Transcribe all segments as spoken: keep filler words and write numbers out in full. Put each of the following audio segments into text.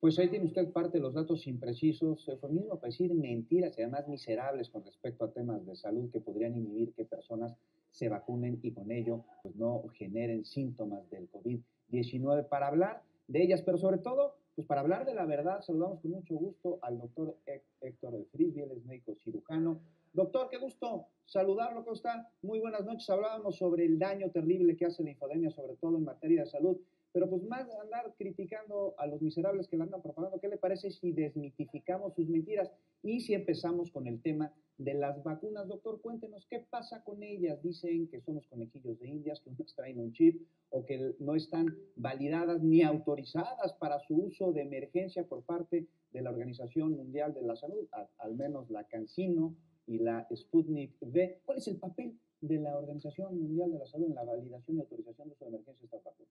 Pues ahí tiene usted parte de los datos imprecisos, eufemismo para decir mentiras y además miserables con respecto a temas de salud que podrían inhibir que personas se vacunen y con ello pues no generen síntomas del COVID diecinueve. Para hablar de ellas, pero sobre todo, pues para hablar de la verdad, saludamos con mucho gusto al doctor Héctor Frisby, él es médico cirujano. Doctor, qué gusto saludarlo, ¿cómo está? Muy buenas noches. Hablábamos sobre el daño terrible que hace la infodemia, sobre todo en materia de salud. Pero pues más andar criticando a los miserables que la andan propagando, ¿qué le parece si desmitificamos sus mentiras? Y si empezamos con el tema de las vacunas, doctor, cuéntenos qué pasa con ellas. Dicen que somos conejillos de indias, que nos traen un chip o que no están validadas ni autorizadas para su uso de emergencia por parte de la Organización Mundial de la Salud, al, al menos la CanSino y la Sputnik V. ¿Cuál es el papel de la Organización Mundial de la Salud en la validación y autorización de uso de emergencia de estas vacunas?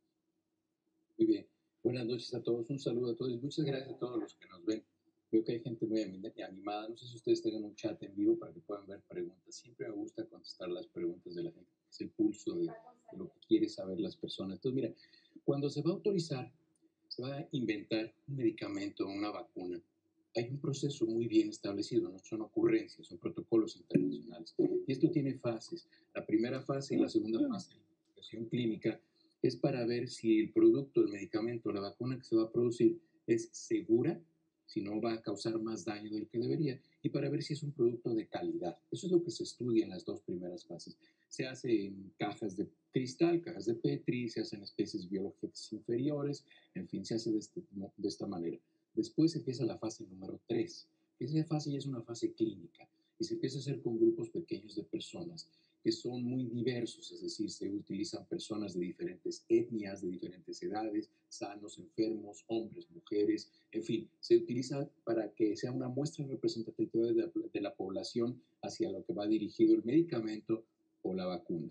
Muy bien. Buenas noches a todos. Un saludo a todos. Muchas gracias a todos los que nos ven. Veo que hay gente muy animada. No sé si ustedes tengan un chat en vivo para que puedan ver preguntas. Siempre me gusta contestar las preguntas de la gente. Es el pulso de, de lo que quieren saber las personas. Entonces, mira, cuando se va a autorizar, se va a inventar un medicamento, una vacuna, hay un proceso muy bien establecido. No son ocurrencias, son protocolos internacionales. Y esto tiene fases. La primera fase y la segunda fase, la investigación clínica, es para ver si el producto, el medicamento, la vacuna que se va a producir es segura, si no va a causar más daño del que debería, y para ver si es un producto de calidad. Eso es lo que se estudia en las dos primeras fases. Se hace en cajas de cristal, cajas de Petri, se hacen especies biológicas inferiores, en fin, se hace de, este, de esta manera. Después empieza la fase número tres. Esa fase ya es una fase clínica y se empieza a hacer con grupos pequeños de personas que son muy diversos, es decir, se utilizan personas de diferentes etnias, de diferentes edades, sanos, enfermos, hombres, mujeres, en fin, se utiliza para que sea una muestra representativa de la, de la población hacia lo que va dirigido el medicamento o la vacuna.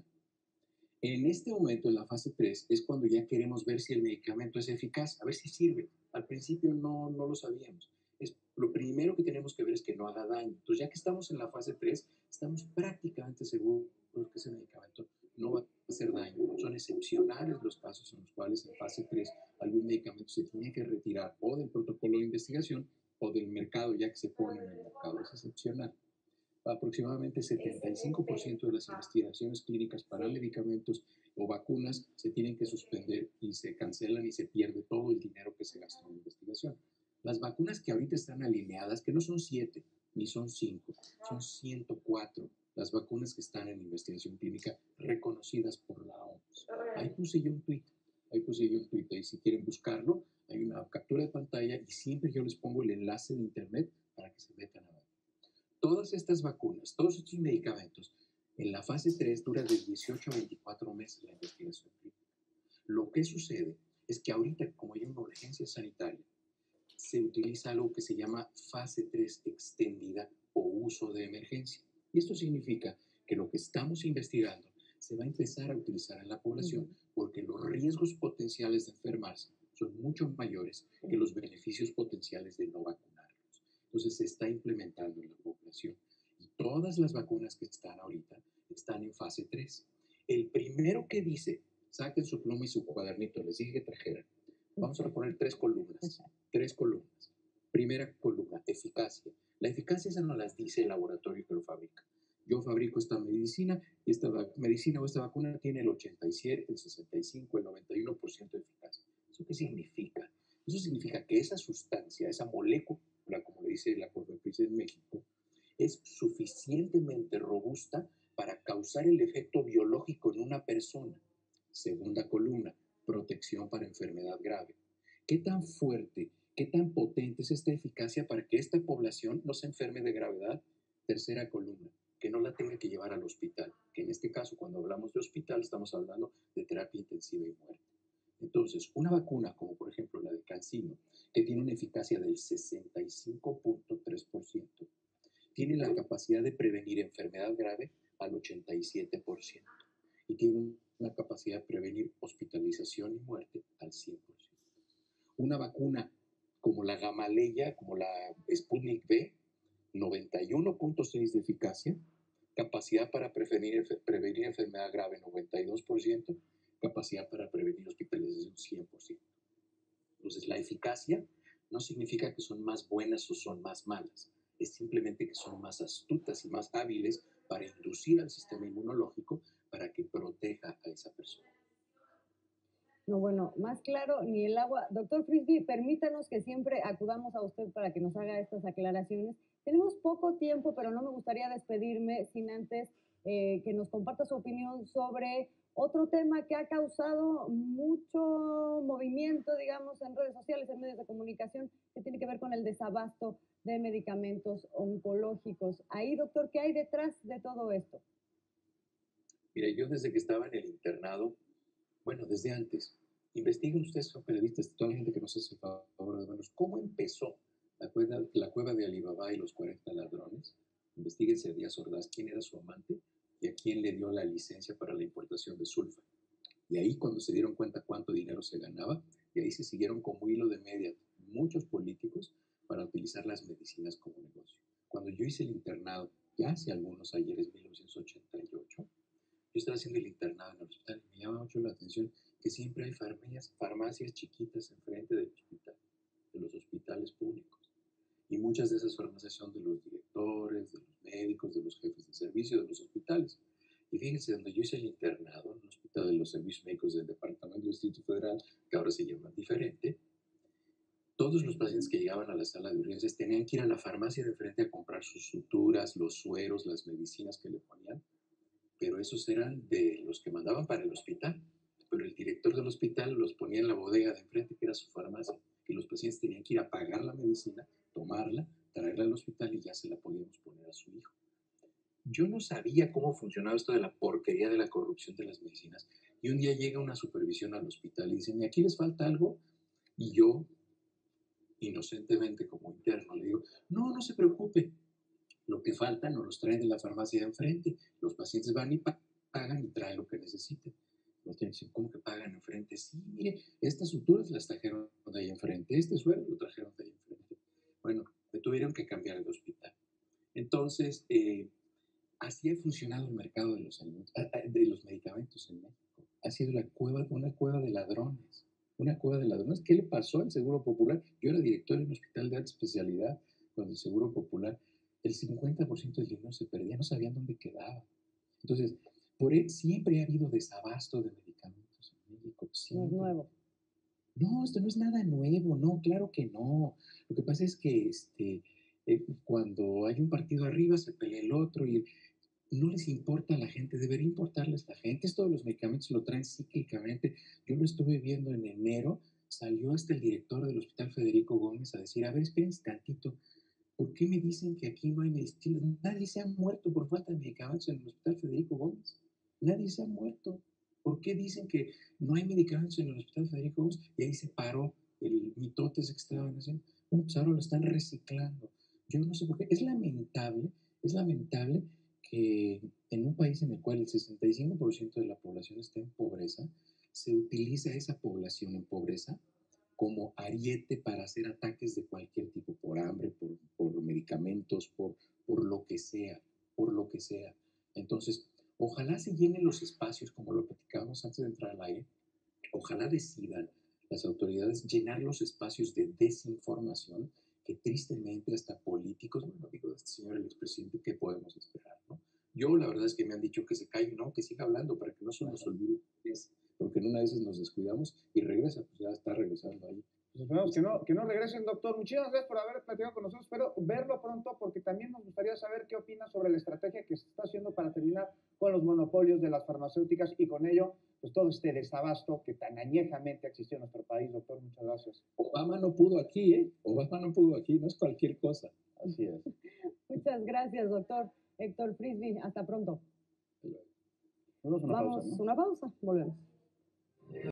En este momento, en la fase tres, es cuando ya queremos ver si el medicamento es eficaz, a ver si sirve. Al principio no, no lo sabíamos. Es, lo primero que tenemos que ver es que no haga daño. Entonces, ya que estamos en la fase tres, estamos prácticamente seguros que ese medicamento no va a hacer daño. Son excepcionales los casos en los cuales en fase tres algún medicamento se tiene que retirar o del protocolo de investigación o del mercado ya que se pone en el mercado. Es excepcional. Aproximadamente setenta y cinco por ciento de las investigaciones clínicas para medicamentos o vacunas se tienen que suspender y se cancelan y se pierde todo el dinero que se gastó en investigación. Las vacunas que ahorita están alineadas, que no son siete ni son cinco, son ciento cuatro las vacunas que están en investigación clínica reconocidas por la O M S. Ahí puse yo un tweet, ahí puse yo un tweet, y si quieren buscarlo, hay una captura de pantalla y siempre yo les pongo el enlace de internet para que se metan a ver. Todas estas vacunas, todos estos medicamentos, en la fase tres dura de dieciocho a veinticuatro meses la investigación clínica. Lo que sucede es que ahorita, como hay una urgencia sanitaria, se utiliza algo que se llama fase tres extendida o uso de emergencia. Y esto significa que lo que estamos investigando se va a empezar a utilizar en la población porque los riesgos potenciales de enfermarse son mucho mayores que los beneficios potenciales de no vacunar. Entonces se está implementando en la población. Y todas las vacunas que están ahorita están en fase tres. El primero que dice, saquen su pluma y su cuadernito, les dije que trajeran. Vamos a poner tres columnas. Tres columnas. Primera columna, eficacia. La eficacia esa no las dice el laboratorio que lo fabrica. Yo fabrico esta medicina y esta medicina o esta vacuna tiene el ochenta y siete, el sesenta y cinco, el noventa y uno por ciento de eficacia. ¿Eso qué significa? Eso significa que esa sustancia, esa molécula, como le dice la Cofepris en México, es suficientemente robusta para causar el efecto biológico en una persona. Segunda columna, protección para enfermedad grave. ¿Qué tan fuerte, qué tan potente es esta eficacia para que esta población no se enferme de gravedad? Tercera columna, que no la tenga que llevar al hospital, que en este caso cuando hablamos de hospital estamos hablando de terapia intensiva y muerte. Entonces, una vacuna como por ejemplo la de CanSino, que tiene una eficacia del sesenta y cinco punto tres por ciento, tiene la capacidad de prevenir enfermedad grave al ochenta y siete por ciento y tiene una capacidad de prevenir hospitalización y muerte al cien por ciento. Una vacuna como la Gamaleya, como la Sputnik V, noventa y uno punto seis de eficacia, capacidad para prevenir, prevenir enfermedad grave noventa y dos por ciento, capacidad para prevenir hospitalización cien por ciento. Entonces, la eficacia no significa que son más buenas o son más malas. Es simplemente que son más astutas y más hábiles para inducir al sistema inmunológico para que proteja a esa persona. No, bueno, más claro ni el agua. Doctor Frisby, permítanos que siempre acudamos a usted para que nos haga estas aclaraciones. Tenemos poco tiempo, pero no me gustaría despedirme sin antes eh, que nos comparta su opinión sobre otro tema que ha causado mucho movimiento, digamos, en redes sociales, en medios de comunicación, que tiene que ver con el desabasto de medicamentos oncológicos. Ahí, doctor, ¿qué hay detrás de todo esto? Mira, yo desde que estaba en el internado, bueno, desde antes, investiguen ustedes, son periodistas, toda la gente que nos hace favor de vernos, ¿cómo empezó la cueva, la cueva de Alibaba y los cuarenta ladrones? Investíguense a Díaz Ordaz quién era su amante y a quién le dio la licencia para la importación de sulfa. Y ahí cuando se dieron cuenta cuánto dinero se ganaba, y ahí se siguieron como hilo de media muchos políticos para utilizar las medicinas como negocio. Cuando yo hice el internado, ya hace algunos ayeres, mil novecientos ochenta y ocho, yo estaba haciendo el internado en el hospital y me llama mucho la atención que siempre hay farmacias, farmacias chiquitas enfrente del hospital, de los hospitales públicos. Y muchas de esas farmacias son de los directores, de los médicos, de los jefes de servicio de los hospitales. Y fíjense, donde yo hice el internado, en el Hospital de los Servicios Médicos del Departamento del Distrito Federal, que ahora se llama diferente, todos los pacientes que llegaban a la sala de urgencias tenían que ir a la farmacia de enfrente a comprar sus suturas, los sueros, las medicinas que le ponían, pero esos eran de los que mandaban para el hospital. Pero el director del hospital los ponía en la bodega de enfrente, que era su farmacia, y los pacientes tenían que ir a pagar la medicina, tomarla, traerla al hospital y ya se la podíamos poner a su hijo. Yo no sabía cómo funcionaba esto de la porquería de la corrupción de las medicinas. Y un día llega una supervisión al hospital y dicen, ¿y aquí les falta algo? Y yo, inocentemente como interno, le digo, no, no se preocupe. Lo que falta nos los traen de la farmacia de enfrente. Los pacientes van y pagan y traen lo que necesiten. Los tienen dicen, ¿cómo que pagan enfrente? Sí, mire, estas suturas las trajeron de ahí enfrente, este suero lo trajeron de ahí enfrente. Bueno, me tuvieron que cambiar de hospital. Entonces, eh, así ha funcionado el mercado de los, alimentos, de los medicamentos en México. Ha sido la cueva, una cueva de ladrones. Una cueva de ladrones. ¿Qué le pasó al Seguro Popular? Yo era director de un hospital de alta especialidad con el Seguro Popular. El cincuenta por ciento del dinero se perdía, no sabían dónde quedaba. Entonces, por él siempre ha habido desabasto de medicamentos en México. No es nuevo. No, esto no es nada nuevo, no, claro que no. Lo que pasa es que este, eh, cuando hay un partido arriba se pelea el otro y no les importa a la gente, debería importarles a la gente. Esto de los medicamentos lo traen cíclicamente. Yo lo estuve viendo en enero, salió hasta el director del Hospital Federico Gómez a decir, a ver, espérense tantito, ¿por qué me dicen que aquí no hay medicinas? Nadie se ha muerto por falta de medicamentos en el Hospital Federico Gómez. Nadie se ha muerto. ¿Por qué dicen que no hay medicamentos en el Hospital Federico Gómez? Y ahí se paró el mitote ese que estaban haciendo. Bueno, pues ahora lo están reciclando. Yo no sé por qué. Es lamentable, es lamentable que en un país en el cual el sesenta y cinco por ciento de la población está en pobreza, se utiliza esa población en pobreza como ariete para hacer ataques de cualquier tipo, por hambre, por, por medicamentos, por, por lo que sea, por lo que sea. Entonces, ojalá se llenen los espacios, como lo platicábamos antes de entrar al aire, ojalá decidan las autoridades llenar los espacios de desinformación que tristemente hasta políticos, bueno, digo, de este señor el expresidente, ¿qué podemos esperar? ¿No? Yo la verdad es que me han dicho que se calle, no, que siga hablando para que no se nos olvide, porque en una de esas nos descuidamos y regresa, pues ya está regresando ahí. Pues esperamos que no, que no regresen, doctor. Muchísimas gracias por haber platicado con nosotros. Espero verlo pronto porque también nos gustaría saber qué opina sobre la estrategia que se está haciendo para terminar con los monopolios de las farmacéuticas y con ello, pues todo este desabasto que tan añejamente existió en nuestro país, doctor. Muchas gracias. Obama no pudo aquí, ¿eh? Obama no pudo aquí, no es cualquier cosa. Así es. Muchas gracias, doctor Héctor Frisby. Hasta pronto. Vamos a una Vamos, pausa, ¿no? una pausa. Volvemos.